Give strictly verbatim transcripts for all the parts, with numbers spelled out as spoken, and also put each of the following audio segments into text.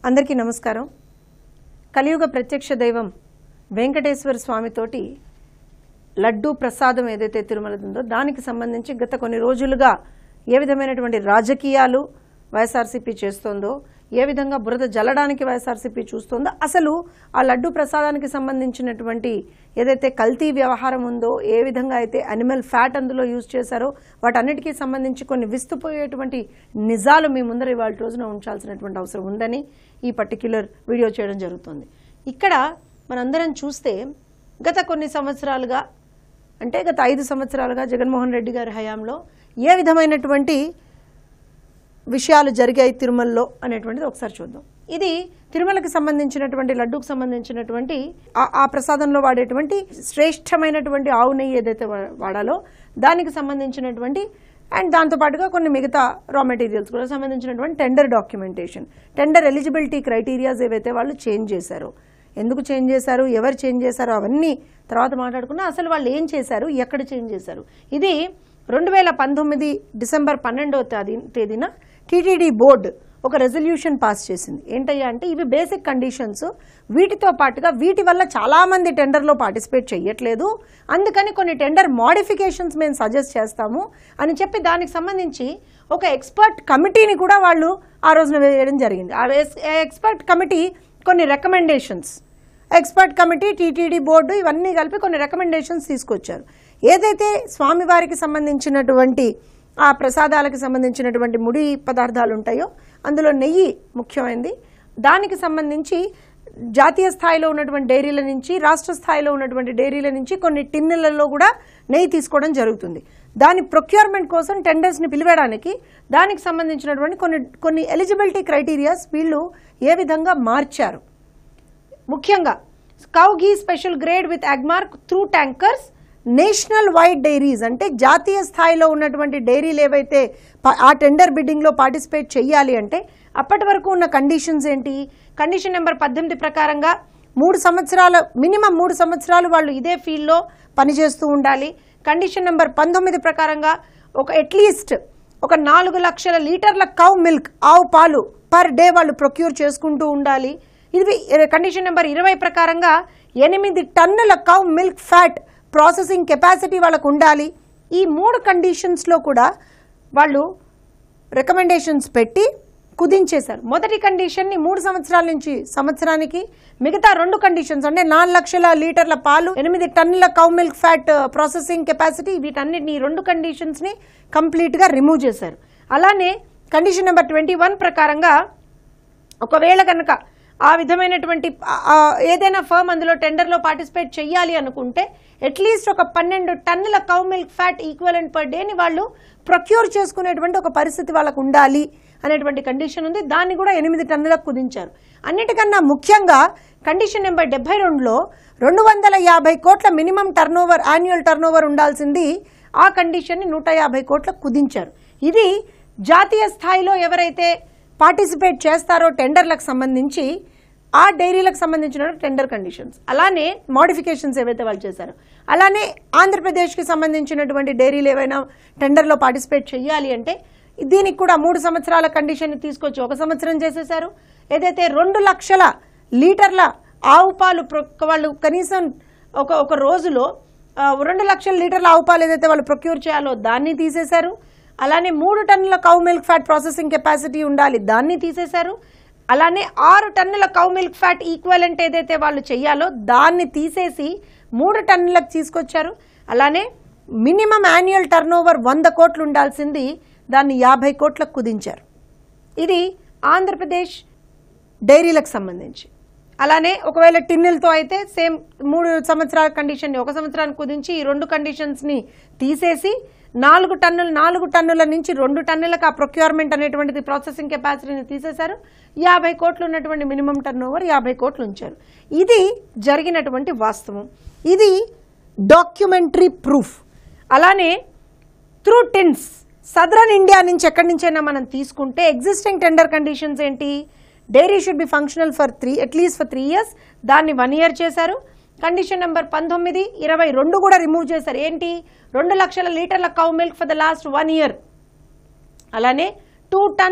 అందరికీ నమస్కారం. కలియుగ ప్రత్యక్ష దైవం వెంకటేశ్వర స్వామి తోటి లడ్డూ ప్రసాదం ఏదైతే తిరుమల ఉందో దానికి సంబంధించి గత కొన్ని రోజులుగా ఏ విధమైనటువంటి రాజకీయాలు వైఎస్ఆర్సీపీ చేస్తోందో, ఏ విధంగా బురద జల్లడానికి వైఎస్ఆర్సీపీ చూస్తోందో, అసలు ఆ లడ్డూ ప్రసాదానికి సంబంధించినటువంటి ఏదైతే కల్తీ వ్యవహారం ఉందో, ఏ విధంగా అయితే అనిమల్ ఫ్యాట్ అందులో యూజ్ చేశారో వాటన్నిటికీ సంబంధించి కొన్ని విస్తుపోయేటువంటి నిజాలు మీ ముందర ఇవాళ రోజున ఉంచాల్సినటువంటి అవసరం ఉందని ఈ పర్టిక్యులర్ వీడియో చేయడం జరుగుతుంది. ఇక్కడ మనందరం చూస్తే గత కొన్ని సంవత్సరాలుగా అంటే గత ఐదు సంవత్సరాలుగా జగన్మోహన్ రెడ్డి గారి హయాంలో ఏ విధమైనటువంటి విషయాలు జరిగాయి తిరుమలలో అనేటువంటిది ఒకసారి చూద్దాం. ఇది తిరుమలకి సంబంధించినటువంటి లడ్డూకు సంబంధించినటువంటి ఆ ప్రసాదంలో వాడేటువంటి శ్రేష్టమైనటువంటి ఆవు నెయ్యి ఏదైతే వాడాలో దానికి సంబంధించినటువంటి అండ్ దాంతోపాటుగా కొన్ని మిగతా రా మెటీరియల్స్ కూడా సంబంధించినటువంటి tender documentation, tender eligibility criterias ఏవైతే వాళ్ళు చేంజ్ చేశారో, ఎందుకు చేంజ్ చేశారు, ఎవరు చేంజ్ చేశారో అవన్నీ తర్వాత మాట్లాడుకున్నా. అసలు వాళ్ళు ఏం చేశారు, ఎక్కడ చేంజ్ చేశారు, ఇది రెండు వేల పంతొమ్మిది డిసెంబర్ పన్నెండవ తేదీ తేదీన టీటీడీ బోర్డు ఒక రెజల్యూషన్ పాస్ చేసింది. ఏంటయ్యా అంటే ఇవి బేసిక్ కండిషన్స్, వీటితో పాటుగా వీటి వల్ల చాలామంది టెండర్లో పార్టిసిపేట్ చేయట్లేదు, అందుకని కొన్ని టెండర్ మోడిఫికేషన్స్ మేము సజెస్ట్ చేస్తాము అని చెప్పి దానికి సంబంధించి ఒక ఎక్స్పర్ట్ కమిటీని కూడా వాళ్ళు ఆ రోజున వేయడం జరిగింది. ఆ ఎక్స్పర్ట్ కమిటీ కొన్ని recommendations, expert committee TTD board ఇవన్నీ కలిపి కొన్ని రికమెండేషన్స్ తీసుకొచ్చారు. ఏదైతే స్వామివారికి సంబంధించినటువంటి ఆ ప్రసాదాలకు సంబంధించినటువంటి ముడి పదార్థాలు ఉంటాయో అందులో నెయ్యి ముఖ్యమైనది. దానికి సంబంధించి జాతీయ స్థాయిలో ఉన్నటువంటి డైరీల నుంచి రాష్ట్ర స్థాయిలో ఉన్నటువంటి డైరీల నుంచి కొన్ని టిన్నులలో కూడా నెయ్యి తీసుకోవడం జరుగుతుంది. దాని ప్రొక్యూర్మెంట్ కోసం టెండర్స్ని పిలివేయడానికి దానికి సంబంధించినటువంటి కొన్ని కొన్ని ఎలిజిబిలిటీ క్రైటీరియాస్ వీళ్ళు ఏ విధంగా మార్చారు. ముఖ్యంగా cow ghee special grade with Agmark through tankers, national wide dairies అంటే జాతీయ స్థాయిలో ఉన్నటువంటి డైరీలు ఏవైతే ఆ టెండర్ బిడ్డింగ్లో పార్టిసిపేట్ చేయాలి అంటే అప్పటి వరకు ఉన్న కండిషన్స్ ఏంటి, కండిషన్ నెంబర్ పద్దెనిమిది ప్రకారంగా మూడు సంవత్సరాల మినిమం మూడు సంవత్సరాలు వాళ్ళు ఇదే ఫీల్డ్లో పనిచేస్తూ ఉండాలి. కండిషన్ నెంబర్ పంతొమ్మిది ప్రకారంగా ఒక అట్లీస్ట్ ఒక నాలుగు లక్షల లీటర్ల కౌ మిల్క్ ఆవు పాలు పర్ డే వాళ్ళు ప్రొక్యూర్ చేసుకుంటూ ఉండాలి. ఇది కండిషన్ నెంబర్ ఇరవై ప్రకారంగా ఎనిమిది టన్నుల cow milk fat processing capacity వాళ్ళకు ఉండాలి. ఈ మూడు కండిషన్స్లో కూడా వాళ్ళు రికమెండేషన్స్ పెట్టి కుదించేశారు. మొదటి కండిషన్ని మూడు సంవత్సరాల నుంచి సంవత్సరానికి, మిగతా రెండు కండిషన్స్ అంటే నాలుగు లక్షల లీటర్ల పాలు, ఎనిమిది టన్నుల cow milk fat processing capacity, వీటన్నిటిని రెండు కండిషన్స్ని కంప్లీట్గా రిమూవ్ చేశారు. అలానే కండిషన్ నెంబర్ ట్వంటీ వన్ ప్రకారంగా ఒకవేళ కనుక ఆ విధమైనటువంటి ఏదైనా ఫర్మ్ అందులో టెండర్లో పార్టిసిపేట్ చేయాలి అనుకుంటే అట్లీస్ట్ ఒక పన్నెండు టన్నుల cow milk fat equivalent per డేని వాళ్ళు ప్రొక్యూర్ చేసుకునేటువంటి ఒక పరిస్థితి వాళ్ళకు ఉండాలి అనేటువంటి కండిషన్ ఉంది. దాన్ని కూడా ఎనిమిది టన్నులకు కుదించారు. అన్నిటికన్నా ముఖ్యంగా కండిషన్ నెంబర్ డెబ్బై రెండులో రెండు వందల యాభై కోట్ల minimum turnover annual turnover ఉండాల్సింది ఆ కండిషన్ని నూట యాభై కోట్లకు కుదించారు. ఇది జాతీయ స్థాయిలో ఎవరైతే పార్టిసిపేట్ చేస్తారో టెండర్లకు సంబంధించి ఆ డైరీలకు సంబంధించిన టెండర్ కండిషన్స్, అలానే మోడిఫికేషన్స్ ఏవైతే వాళ్ళు చేశారో, అలానే ఆంధ్రప్రదేశ్కి సంబంధించినటువంటి డైరీలు ఏవైనా టెండర్లో పార్టిసిపేట్ చేయాలి అంటే దీనికి కూడా మూడు సంవత్సరాల కండిషన్ని తీసుకొచ్చి ఒక సంవత్సరం చేసేశారు. ఏదైతే రెండు లక్షల లీటర్ల ఆవు పాలు వాళ్ళు కనీసం ఒక ఒక రోజులో రెండు లక్షల లీటర్ల ఆవు పాలు ఏదైతే వాళ్ళు ప్రొక్యూర్ చేయాలో దాన్ని తీసేశారు. అలానే మూడు టన్నుల cow milk fat processing capacity ఉండాలి, దాన్ని తీసేశారు. అలానే ఆరు టన్నుల కౌ మిల్క్ ఫ్యాట్ ఈక్వలెంట్ ఏదైతే వాళ్ళు చెయ్యాలో దాన్ని తీసేసి మూడు టన్నులకు తీసుకొచ్చారు. అలానే మినిమం యాన్యువల్ టర్న్ ఓవర్ వంద కోట్లు ఉండాల్సింది దాన్ని యాభై కోట్లకు కుదించారు. ఇది ఆంధ్రప్రదేశ్ డైరీలకు సంబంధించి. అలానే ఒకవేళ టిన్నులతో అయితే సేమ్ మూడు సంవత్సరాల కండిషన్ని ఒక సంవత్సరానికి కుదించి ఈ రెండు కండిషన్స్ని తీసేసి నాలుగు టన్నులు నాలుగు టన్నుల నుంచి రెండు టన్నులకు ఆ ప్రొక్యూర్మెంట్ అనేటువంటిది ప్రాసెసింగ్ కెపాసిటీని తీసేశారు. యాభై కోట్లు ఉన్నటువంటి మినిమం టర్న్ ఓవర్ యాభై కోట్లు ఉంచారు. ఇది జరిగినటువంటి వాస్తవం. ఇది డాక్యుమెంటరీ ప్రూఫ్. అలానే త్రూ టిన్స్ సదరన్ ఇండియా నుంచి ఎక్కడి నుంచైనా మనం తీసుకుంటే ఎగ్జిస్టింగ్ టెండర్ కండిషన్స్ ఏంటి, dairy should be functional for three at least for three years దాన్ని వన్ ఇయర్ చేశారు. కండిషన్ నెంబర్ పంతొమ్మిది ఇరవై రెండు కూడా రిమూవ్ చేశారు. ఏంటి, రెండు లక్షల లీటర్ల cow milk for the last one year. అలానే two tons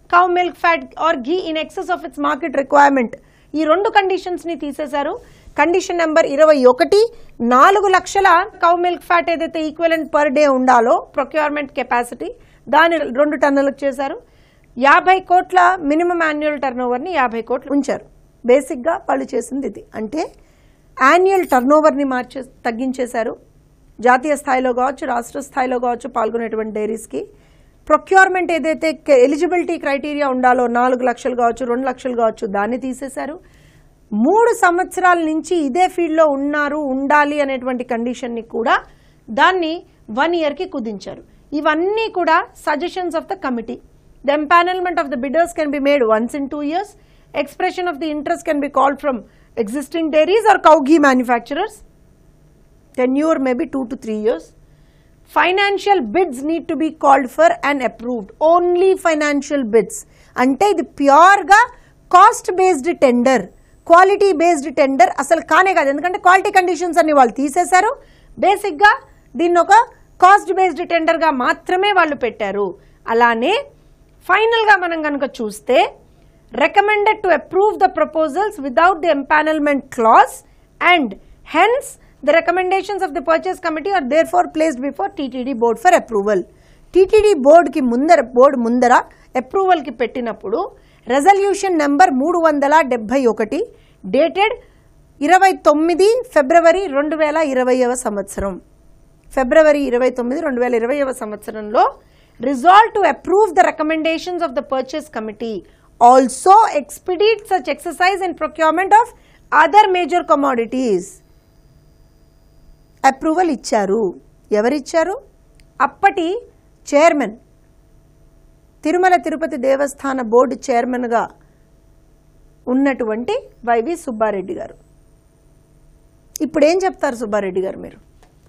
cow milk fat or ghee in excess of its market requirement. ఈ రెండు కండిషన్స్ని తీసేశారు. కండిషన్ నెంబర్ ఇరవై ఒకటి నాలుగు లక్షల కౌ మిల్క్ ఫ్యాట్ ఏదైతే ఈక్వలెంట్ పర్ డే ఉండాలో ప్రొక్యూర్మెంట్ కెపాసిటీ దాన్ని రెండు టన్నులకు చేశారు. యాభై కోట్ల మినిమం యాన్యువల్ టర్న్ ఓవర్ని యాభై కోట్లు ఉంచారు. బేసిక్గా వాళ్ళు చేసింది ఇది. అంటే యాన్యువల్ టర్న్ ఓవర్ని మార్చే తగ్గించేశారు. జాతీయ స్థాయిలో కావచ్చు రాష్ట్ర స్థాయిలో కావచ్చు పాల్గొనేటువంటి డైరీస్కి ప్రొక్యూర్మెంట్ ఏదైతే ఎలిజిబిలిటీ క్రైటీరియా ఉండాలో నాలుగు లక్షలు కావచ్చు రెండు లక్షలు కావచ్చు దాన్ని తీసేశారు. మూడు సంవత్సరాల నుంచి ఇదే ఫీల్డ్లో ఉన్నారు ఉండాలి అనేటువంటి కండిషన్ని కూడా దాన్ని వన్ ఇయర్కి కుదించారు. ఇవన్నీ కూడా suggestions of the committee. The empanelment of the bidders can be made once in two years. Expression of the interest can be called from existing dairies or cow ghee manufacturers. Tenure may be two to three years. Financial bids need to be called for and approved. Only financial bids. Ante idi pure ga cost based tender, quality based tender asalu kaane kaadu. Endukante quality conditions anni vallu teesesaru. Basic ga దీన్ని ఒక cost based tender గా మాత్రమే వాళ్ళు పెట్టారు. అలానే final గా మనం కనుక చూస్తే recommended to approve the proposals without the empanelment clause and hence the recommendations of the purchase committee are therefore placed before T T D board for approval. T T D board ki mundara board mundara approval ki pettinappudu resolution number మూడు వందల డెబ్బై ఒకటి dated ఇరవై తొమ్మిది ఫిబ్రవరి రెండు వేల ఇరవైవ సంవత్సరం ఫిబ్రవరి ఇరవై తొమ్మిది రెండు వేల ఇరవైవ సంవత్సరంలో resolved to approve the recommendations of the purchase committee. Also expedite such exercise in procurement of other major commodities. Approval ఇచ్చారు. ఎవరిచ్చారు? అప్పటి చైర్మన్ తిరుమల తిరుపతి దేవస్థాన బోర్డు చైర్మన్గా ఉన్నటువంటి వైవి సుబ్బారెడ్డి గారు. ఇప్పుడు ఏం చెప్తారు సుబ్బారెడ్డి గారు? మీరు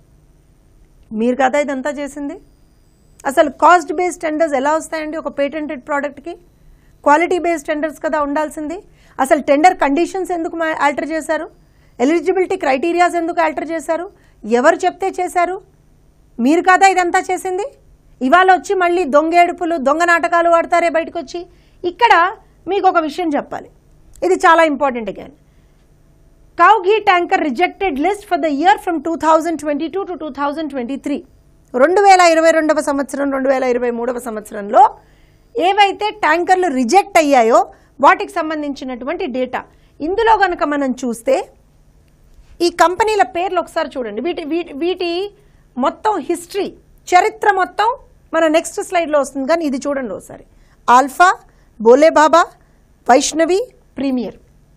మీరు కదా ఇదంతా చేసింది. అసలు కాస్ట్ బేస్డ్ టెండర్స్ ఎలా వస్తాయండి ఒక పేటెంటెడ్ ప్రోడక్ట్కి? క్వాలిటీ బేస్డ్ టెండర్స్ కదా ఉండాల్సింది. అసలు టెండర్ కండిషన్స్ ఎందుకు ఆల్టర్ చేశారు? ఎలిజిబిలిటీ క్రైటీరియాస్ ఎందుకు ఆల్టర్ చేశారు? ఎవరు చెప్తే చేశారు? మీరు కదా ఇదంతా చేసింది. ఇవాళ వచ్చి మళ్ళీ దొంగ ఏడుపులు దొంగ నాటకాలు ఆడతారే బయటకు వచ్చి. ఇక్కడ మీకు ఒక విషయం చెప్పాలి, ఇది చాలా important. Again cow ghee tanker rejected list for the year from two thousand twenty two to two thousand twenty three రెండు వేల ఇరవై రెండవ సంవత్సరం రెండు వేల ఇరవై మూడవ సంవత్సరంలో ఏవైతే ట్యాంకర్లు రిజెక్ట్ అయ్యాయో వాటికి సంబంధించినటువంటి డేటా ఇందులో కనుక మనం చూస్తే ఈ కంపెనీల పేర్లు ఒకసారి చూడండి. వీటి వీటి వీటి మొత్తం హిస్టరీ చరిత్ర మొత్తం మన నెక్స్ట్ స్లైడ్లో వస్తుంది, కానీ ఇది చూడండి ఒకసారి. ఆల్ఫా, బోలేబాబా, వైష్ణవి, ప్రీమియర్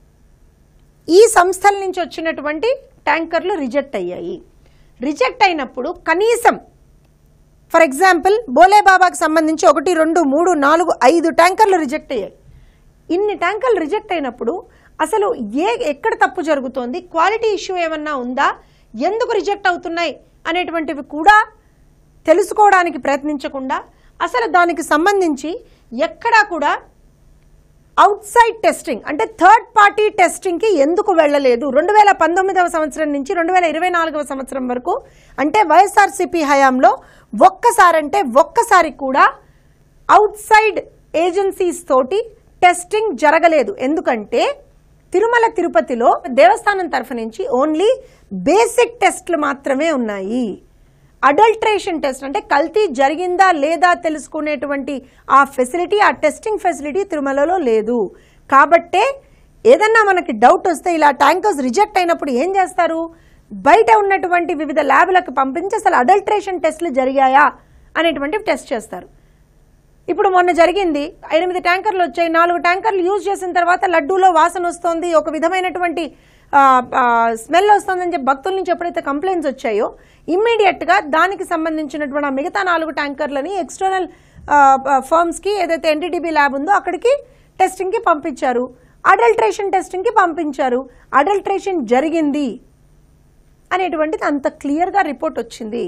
ఈ సంస్థల నుంచి వచ్చినటువంటి ట్యాంకర్లు రిజెక్ట్ అయ్యాయి. రిజెక్ట్ అయినప్పుడు కనీసం ఫర్ ఎగ్జాంపుల్ బోలేబాబాకి సంబంధించి ఒకటి రెండు మూడు నాలుగు ఐదు ట్యాంకర్లు రిజెక్ట్ అయ్యాయి. ఇన్ని ట్యాంకర్లు రిజెక్ట్ అయినప్పుడు అసలు ఏ ఎక్కడ తప్పు జరుగుతోంది, క్వాలిటీ ఇష్యూ ఏమన్నా ఉందా, ఎందుకు రిజెక్ట్ అవుతున్నాయి అనేటువంటివి కూడా తెలుసుకోవడానికి ప్రయత్నించకుండా అసలు దానికి సంబంధించి ఎక్కడా కూడా అవుట్ సైడ్ టెస్టింగ్ అంటే థర్డ్ పార్టీ టెస్టింగ్కి ఎందుకు వెళ్ళలేదు? రెండు వేల పంతొమ్మిదవ సంవత్సరం నుంచి రెండు వేల ఇరవై నాలుగవ సంవత్సరం వరకు అంటే వైఎస్ఆర్సీపీ హయాంలో ఒక్కసారి అంటే ఒక్కసారి కూడా అవుట్ సైడ్ ఏజెన్సీస్ తోటి టెస్టింగ్ జరగలేదు. ఎందుకంటే తిరుమల తిరుపతిలో దేవస్థానం తరఫు నుంచి ఓన్లీ బేసిక్ టెస్ట్లు మాత్రమే ఉన్నాయి. అడల్ట్రేషన్ టెస్ట్ అంటే కల్తీ జరిగిందా లేదా తెలుసుకునేటువంటి ఆ ఫెసిలిటీ ఆ టెస్టింగ్ ఫెసిలిటీ తిరుమలలో లేదు. కాబట్టే ఏదన్నా మనకి డౌట్ వస్తే ఇలా ట్యాంకర్స్ రిజెక్ట్ అయినప్పుడు ఏం చేస్తారు? బయట ఉన్నటువంటి వివిధ ల్యాబ్లకు పంపించి అసలు అడల్ట్రేషన్ టెస్ట్లు జరిగాయా అనేటువంటివి టెస్ట్ చేస్తారు. ఇప్పుడు మొన్న జరిగింది, ఎనిమిది ట్యాంకర్లు వచ్చాయి. నాలుగు ట్యాంకర్లు యూజ్ చేసిన తర్వాత లడ్డూలో వాసన వస్తుంది, ఒక విధమైనటువంటి స్మెల్ వస్తుందని చెప్పి భక్తుల నుంచి ఎప్పుడైతే కంప్లైంట్స్ వచ్చాయో ఇమ్మీడియట్గా దానికి సంబంధించినటువంటి ఆ మిగతా నాలుగు ట్యాంకర్లని ఎక్స్టర్నల్ ఫర్మ్స్కి ఏదైతే ఎన్డీడీబీ ల్యాబ్ ఉందో అక్కడికి టెస్టింగ్కి పంపించారు, అడల్ట్రేషన్ టెస్టింగ్కి పంపించారు. అడల్ట్రేషన్ జరిగింది అనేటువంటిది అంత క్లియర్గా రిపోర్ట్ వచ్చింది.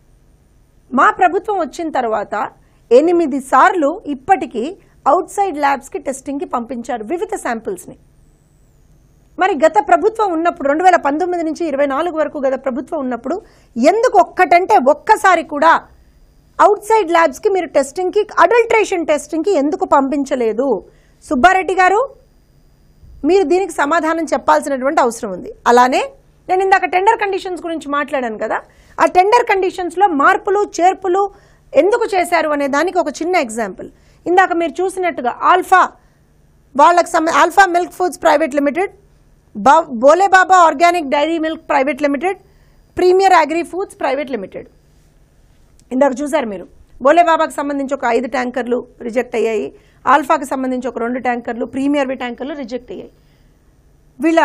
మా ప్రభుత్వం వచ్చిన తర్వాత ఎనిమిది సార్లు ఇప్పటికీ అవుట్ సైడ్ ల్యాబ్స్కి టెస్టింగ్కి పంపించారు వివిధ శాంపిల్స్ని. మరి గత ప్రభుత్వం ఉన్నప్పుడు రెండు వేల పంతొమ్మిది నుంచి ఇరవై నాలుగు వరకు గత ప్రభుత్వం ఉన్నప్పుడు ఎందుకు ఒక్కటంటే ఒక్కసారి కూడా అవుట్ సైడ్ ల్యాబ్స్కి మీరు టెస్టింగ్కి, అడల్ట్రేషన్ టెస్టింగ్కి ఎందుకు పంపించలేదు? సుబ్బారెడ్డి గారు, మీరు దీనికి సమాధానం చెప్పాల్సినటువంటి అవసరం ఉంది. అలానే నేను ఇందాక టెండర్ కండిషన్స్ గురించి మాట్లాడాను కదా, ఆ టెండర్ కండిషన్స్లో మార్పులు చేర్పులు ఎందుకు చేశారు అనే దానికి ఒక చిన్న ఎగ్జాంపుల్. ఇందాక మీరు చూసినట్టుగా ఆల్ఫా వాళ్ళకి సమ Alpha Milk Foods Private Limited, బా Bolebaba Organic Dairy Milk Private Limited, Premier Agri Foods Private Limited. ఇందాక చూసారు మీరు, బోలేబాబాకి సంబంధించి ఒక ఐదు ట్యాంకర్లు రిజెక్ట్ అయ్యాయి, ఆల్ఫాకి సంబంధించి ఒక రెండు ట్యాంకర్లు, ప్రీమియర్వి ట్యాంకర్లు రిజెక్ట్ అయ్యాయి. వీళ్ళ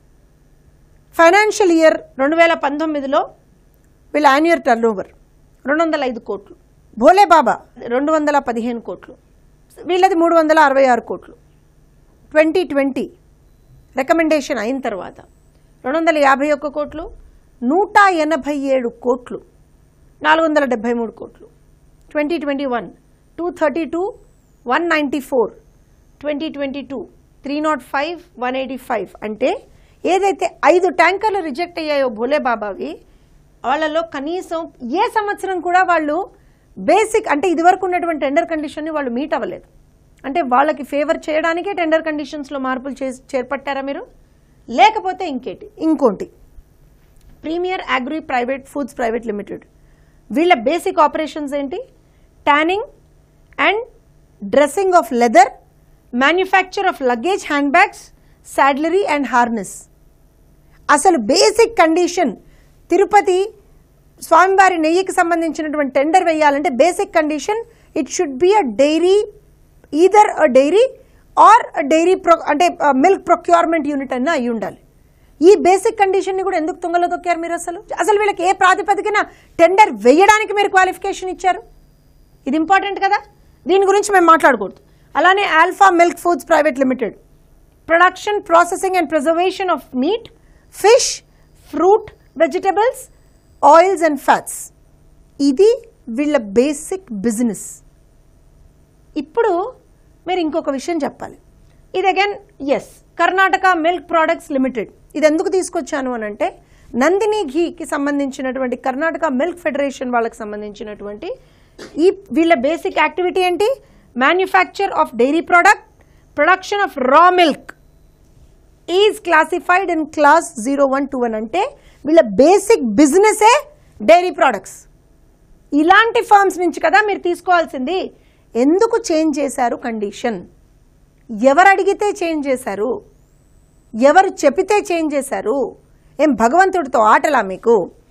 ఫైనాన్షియల్ ఇయర్ రెండు వేల పంతొమ్మిదిలో వీళ్ళ యాన్యువల్ టర్న్ ఓవర్ రెండు వందల ఐదు కోట్లు, భోలేబాబా రెండు వందల పదిహేను కోట్లు, వీళ్ళది మూడు వందల అరవై ఆరు కోట్లు. ట్వంటీ ట్వంటీ రికమెండేషన్ అయిన తర్వాత రెండు వందల యాభై ఒక్క కోట్లు, నూట ఎనభై ఏడు కోట్లు, నాలుగు వందల డెబ్బై మూడు కోట్లు. Twenty twenty one two thirty two one ninety four, twenty twenty two three not five one eighty five. అంటే ఏదైతే ఐదు ట్యాంకర్లు రిజెక్ట్ అయ్యాయో భోలేబాబావి, వాళ్ళలో కనీసం ఏ సంవత్సరం కూడా వాళ్ళు బేసిక్ అంటే ఇదివరకు ఉన్నటువంటి టెండర్ కండిషన్ని వాళ్ళు మీట్ అవ్వలేదు. అంటే వాళ్ళకి ఫేవర్ చేయడానికే టెండర్ కండిషన్స్లో మార్పులు చే చేపట్టారా మీరు? లేకపోతే ఇంకేటి ఇంకోటి Premier Agri Private Foods Private Limited, వీళ్ళ బేసిక్ ఆపరేషన్స్ ఏంటి? Tanning and dressing of leather, manufacture of luggage hand bags, saddlery and harness. అసలు బేసిక్ కండిషన్ తిరుపతి స్వామివారి నెయ్యికి సంబంధించినటువంటి టెండర్ వేయాలంటే basic condition it should be a dairy, either a dairy or dairy pro అంటే milk procurement unit అన్న అయి ఉండాలి. ఈ బేసిక్ కండిషన్ని కూడా ఎందుకు తుంగలో తొక్కారు మీరు? అసలు అసలు వీళ్ళకి ఏ ప్రాతిపదికన టెండర్ వేయడానికి మీరు క్వాలిఫికేషన్ ఇచ్చారు? ఇది ఇంపార్టెంట్ కదా, దీని గురించి మేము మాట్లాడకూడదు. అలానే Alpha Milk Foods Private Limited, production processing and preservation of meat, fish, fruit, vegetables, oils and fats. ఇది వీళ్ళ బేసిక్ బిజినెస్. ఇప్పుడు మీరు ఇంకొక విషయం చెప్పాలి. ఇది again as Karnataka Milk Products Limited. ఇది ఎందుకు తీసుకొచ్చాను అని అంటే నందిని ఘీకి సంబంధించినటువంటి కర్ణాటక మిల్క్ ఫెడరేషన్ వాళ్ళకి సంబంధించినటువంటి ఈ వీళ్ళ బేసిక్ యాక్టివిటీ ఏంటి? Manufacture of dairy product, production of raw milk is classified in class zero one two one. అంటే వీళ్ళ బేసిక్ బిజినెసే డైరీ ప్రోడక్ట్స్. ఇలాంటి ఫార్మ్స్ నుంచి కదా మీరు తీసుకోవాల్సింది. ఎందుకు చేంజ్ చేశారు కండిషన్? ఎవరు అడిగితే చేంజ్ చేశారు? ఎవరు చెప్పితే చేంజ్ చేశారు? ఏం భగవంతుడితో ఆటలా మీకు?